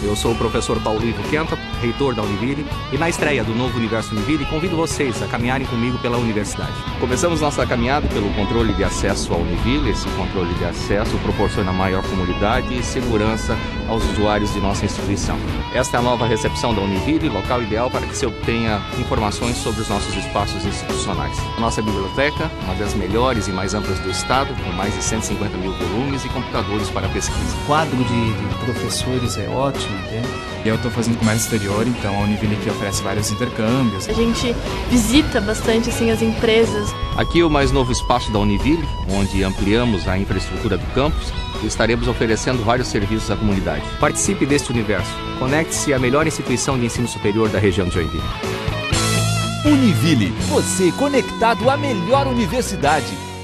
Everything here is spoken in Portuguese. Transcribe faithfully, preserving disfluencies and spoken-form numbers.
Eu sou o professor Paulo Ivo Quenta, reitor da Univille, e na estreia do novo Universo Univille, convido vocês a caminharem comigo pela universidade. Começamos nossa caminhada pelo controle de acesso à Univille. Esse controle de acesso proporciona maior comunidade e segurança aos usuários de nossa instituição. Esta é a nova recepção da Univille, local ideal para que se obtenha informações sobre os nossos espaços institucionais. Nossa biblioteca, uma das melhores e mais amplas do estado, com mais de cento e cinquenta mil volumes e computadores para pesquisa. O quadro de, de professores é ótimo, né? Eu estou fazendo comércio exterior, então a Univille aqui oferece vários intercâmbios. A gente visita bastante assim, as empresas. Aqui o mais novo espaço da Univille, onde ampliamos a infraestrutura do campus e estaremos oferecendo vários serviços à comunidade. Participe deste universo. Conecte-se à melhor instituição de ensino superior da região de Joinville. Univille, você conectado à melhor universidade.